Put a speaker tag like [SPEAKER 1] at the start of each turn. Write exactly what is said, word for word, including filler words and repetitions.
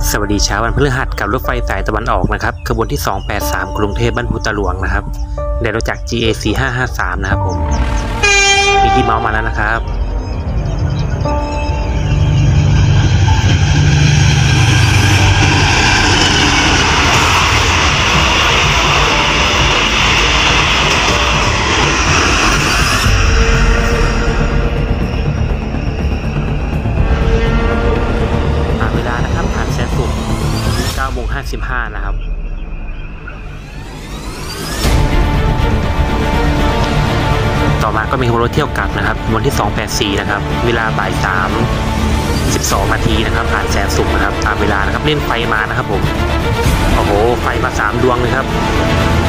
[SPEAKER 1] สวัสดีเช้าวันพฤหัสกับรถไฟสายตะวันออกนะครับขบวนที่สองแปดสามกรุงเทพบ้านพุตาหลวงนะครับเดี๋ยวเราจาก จี เอ สี่ห้าห้าสามนะครับผมมีกี่เมาส์มาแล้วนะครับเก้าโมงห้าสิบห้านะครับต่อมาก็มีขบวนรถเที่ยวกลับนะครับขบวนที่สองแปดสี่นะครับเวลาบ่ายสามสิบสองนาทีนะครับผ่านแสนสุขนะครับตามเวลานะครับเล่นไฟมานะครับผมโอ้โหไฟมาสามดวงเลยครับ